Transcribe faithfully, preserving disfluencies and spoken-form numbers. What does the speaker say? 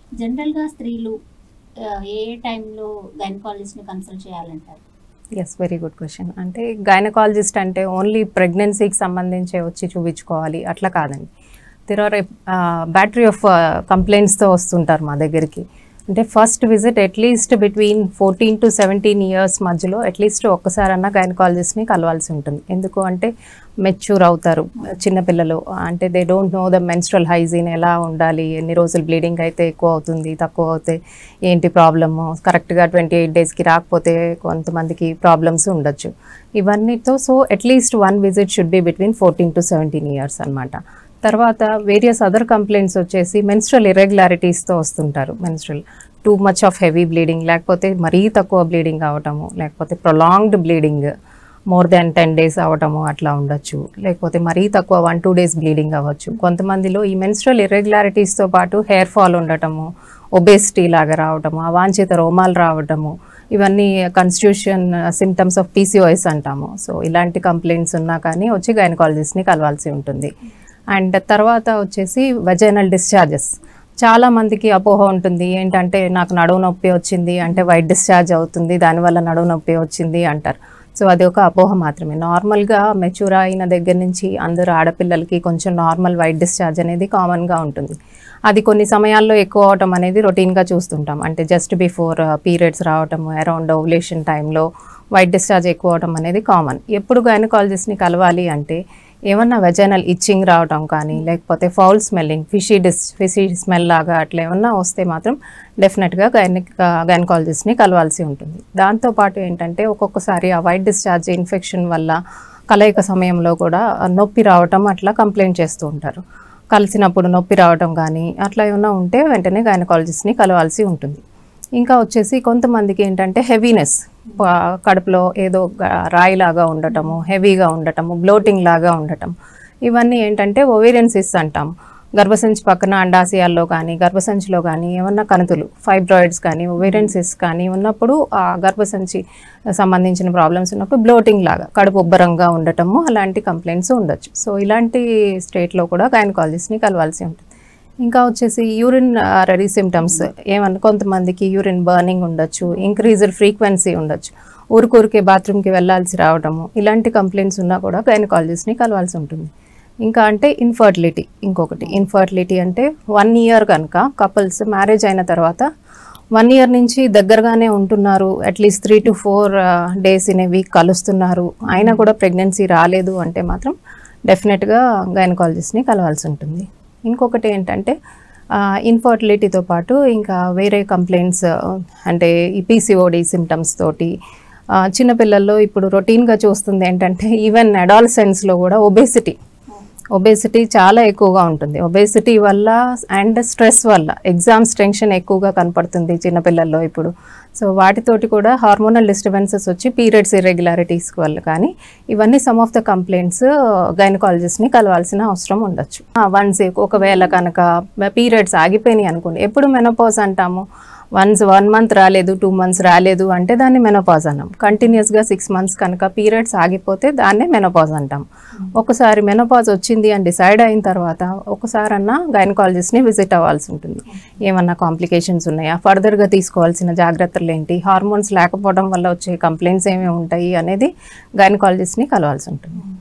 జనరల్గా స్త్రీలు ఏ టైంలో గైనకాలజిస్ట్ని కన్సల్ట్ చేయాలంటారు? Yes, very good question. అంటే గైనకాలజిస్ట్ అంటే ఓన్లీ ప్రెగ్నెన్సీకి సంబంధించి వచ్చి చూపించుకోవాలి అట్లా కాదండి. దెర్ ఆర్ బ్యాటరీ ఆఫ్ కంప్లైంట్స్తో వస్తుంటారు మా దగ్గరికి. అంటే first visit at least between fourteen to seventeen years మధ్యలో అట్లీస్ట్ ఒక్కసారన్నా గైనకాలజిస్ట్ని కలవాల్సి ఉంటుంది. ఎందుకు అంటే మెచ్యూర్ అవుతారు చిన్నపిల్లలు. అంటే they don't know the menstrual hygiene, ఎలా ఉండాలి, ఎన్ని రోజులు బ్లీడింగ్ అయితే ఎక్కువ అవుతుంది, తక్కువ అవుతే ఏంటి ప్రాబ్లము, కరెక్ట్గా ట్వంటీ ఎయిట్ డేస్కి రాకపోతే కొంతమందికి ప్రాబ్లమ్స్ ఉండొచ్చు ఇవన్నీతో. So at least one visit should be between fourteen to seventeen years అనమాట. తర్వాత వేరియస్ అదర్ కంప్లైంట్స్ వచ్చేసి మెన్స్ట్రల్ ఇర్రెగ్యులారిటీస్తో వస్తుంటారు. Menstrual too much of heavy bleeding, లేకపోతే మరీ తక్కువ బ్లీడింగ్ అవటము, లేకపోతే prolonged bleeding more than ten days అవటము అట్లా ఉండొచ్చు, లేకపోతే మరీ తక్కువ వన్ టూ డేస్ బ్లీడింగ్ అవ్వచ్చు. కొంతమందిలో ఈ మెన్స్ట్రల్ ఇర్రెగ్యులారిటీస్తో పాటు హెయిర్ ఫాల్ ఉండటము, ఒబేసిటీ లాగా రావటము, అవాంఛిత రోమాలు రావటము, ఇవన్నీ కాన్స్టిట్యూషన్ సిమ్టమ్స్ ఆఫ్ పీసీఓఎస్ అంటాము. సో ఇలాంటి కంప్లైంట్స్ ఉన్నా కానీ వచ్చి గైనకాలజిస్ట్ని కలవాల్సి ఉంటుంది. అండ్ తర్వాత వచ్చేసి వెజైనల్ డిశ్చార్జెస్. చాలామందికి అపోహ ఉంటుంది, ఏంటంటే నాకు నడువు నొప్పి వచ్చింది అంటే వైట్ డిశ్చార్జ్ అవుతుంది, దానివల్ల నడువు నొప్పి వచ్చింది అంటారు. సో అది ఒక అపోహ మాత్రమే. నార్మల్గా మెచ్యూర్ అయిన దగ్గర నుంచి అందరూ ఆడపిల్లలకి కొంచెం నార్మల్ వైట్ డిశ్చార్జ్ అనేది కామన్గా ఉంటుంది. అది కొన్ని సమయాల్లో ఎక్కువ అవటం అనేది రొటీన్గా చూస్తుంటాం. అంటే జస్ట్ బిఫోర్ పీరియడ్స్ రావటము, అరౌండ్ ఓవ్యులేషన్ టైంలో వైట్ డిశ్చార్జ్ ఎక్కువ అవటం అనేది కామన్. ఎప్పుడు గైనకాలజిస్ట్ని కలవాలి అంటే ఏమన్నా వెజైనల్ ఇచ్చింగ్ రావటం కానీ, లేకపోతే ఫౌల్ స్మెల్లింగ్, ఫిషీ డిస్ ఫిషీ స్మెల్ లాగా అట్లా ఏమన్నా వస్తే మాత్రం డెఫినెట్గా గైనిక్ గైనకాలజిస్ట్ని కలవాల్సి ఉంటుంది. దాంతోపాటు ఏంటంటే ఒక్కొక్కసారి ఆ వైట్ డిశ్చార్జ్ ఇన్ఫెక్షన్ వల్ల కలయిక సమయంలో కూడా నొప్పి రావటం అట్లా కంప్లైంట్ చేస్తూ ఉంటారు. కలిసినప్పుడు నొప్పి రావటం కానీ అట్లా ఏమన్నా ఉంటే వెంటనే గైనకాలజిస్ట్ని కలవాల్సి ఉంటుంది. ఇంకా వచ్చేసి కొంతమందికి ఏంటంటే హెవీనెస్, కడుపులో ఏదో రాయిలాగా ఉండటము, హెవీగా ఉండటము, బ్లోటింగ్ లాగా ఉండటం, ఇవన్నీ ఏంటంటే ఓవేరియన్ సిస్ అంటాం. గర్భసంచి పక్కన అండాశయాల్లో కానీ గర్భసంచిలో కానీ ఏమన్నా కణుతులు, ఫైబ్రాయిడ్స్ కానీ ఓవేరియన్ సిస్ కానీ ఉన్నప్పుడు ఆ గర్భసంచి సంబంధించిన ప్రాబ్లమ్స్ ఉన్నప్పుడు బ్లోటింగ్ లాగా కడుపు ఉబ్బరంగా ఉండటము, అలాంటి కంప్లైంట్స్ ఉండొచ్చు. సో ఇలాంటి స్టేట్లో కూడా గైనకాలజిస్ట్ని కలవాల్సి ఉంటుంది. ఇంకా వచ్చేసి యూరిన్ రెడీ సిమ్టమ్స్ ఏమన్నా కొంతమందికి యూరిన్ బర్నింగ్ ఉండొచ్చు, ఇంక్రీజ్డ్ ఫ్రీక్వెన్సీ ఉండొచ్చు, ఊరికూరికే బాత్రూమ్కి వెళ్ళాల్సి రావడము, ఇలాంటి కంప్లైంట్స్ ఉన్నా కూడా గైనకాలజిస్ట్ని కలవాల్సి ఉంటుంది. ఇంకా అంటే ఇన్ఫర్టిలిటీ. ఇంకొకటి ఇన్ఫర్టిలిటీ అంటే వన్ ఇయర్ కనుక కపుల్స్ మ్యారేజ్ అయిన తర్వాత వన్ ఇయర్ నుంచి దగ్గరగానే ఉంటున్నారు, at least three to four days in a week కలుస్తున్నారు, అయినా కూడా ప్రెగ్నెన్సీ రాలేదు అంటే మాత్రం డెఫినెట్గా గైనకాలజిస్ట్ని కలవాల్సి ఉంటుంది. ఇంకొకటి ఏంటంటే ఇన్ఫర్టిలిటీతో పాటు ఇంకా వేరే కంప్లైంట్స్ అంటే ఈ పీసీఓడి సిమ్టమ్స్ తోటి చిన్నపిల్లల్లో ఇప్పుడు రొటీన్గా చూస్తుంది ఏంటంటే ఈవెన్ అడాలసెన్స్లో కూడా ఒబేసిటీ ఒబేసిటీ చాలా ఎక్కువగా ఉంటుంది. ఒబేసిటీ వల్ల అండ్ స్ట్రెస్ వల్ల ఎగ్జామ్స్ టెన్షన్ ఎక్కువగా కనపడుతుంది చిన్నపిల్లల్లో ఇప్పుడు. సో వాటితోటి కూడా హార్మోనల్ డిస్టర్బెన్సెస్ వచ్చి పీరియడ్స్ ఇర్రెగ్యులారిటీస్ వల్ల కానీ ఇవన్నీ సమ్ ఆఫ్ ద కంప్లైంట్స్ గైనకాలజిస్ట్ని కలవాల్సిన అవసరం ఉండొచ్చు. వన్స్ ఒకవేళ కనుక పీరియడ్స్ ఆగిపోయినాయి అనుకోండి, ఎప్పుడు మెనోపాజ్ అంటాము, వన్స్ వన్ మంత్ రాలేదు, టూ మంత్స్ రాలేదు అంటే దాన్ని మెనోపాజ్ అన్నాం. కంటిన్యూస్గా సిక్స్ మంత్స్ కనుక పీరియడ్స్ ఆగిపోతే దాన్నే మెనోపాజ్ అంటాం. ఒకసారి మెనోపాజ్ వచ్చింది అని డిసైడ్ అయిన తర్వాత ఒకసారన్నా గైనకాలజిస్ట్ని విజిట్ అవ్వాల్సి ఉంటుంది. ఏమన్నా కాంప్లికేషన్స్ ఉన్నాయా, ఫర్దర్గా తీసుకోవాల్సిన జాగ్రత్తలు ఏంటి, హార్మోన్స్ లేకపోవడం వల్ల వచ్చే కంప్లైంట్స్ ఏమేమి ఉంటాయి అనేది గైనకాలజిస్ట్ని కలవాల్సి ఉంటుంది.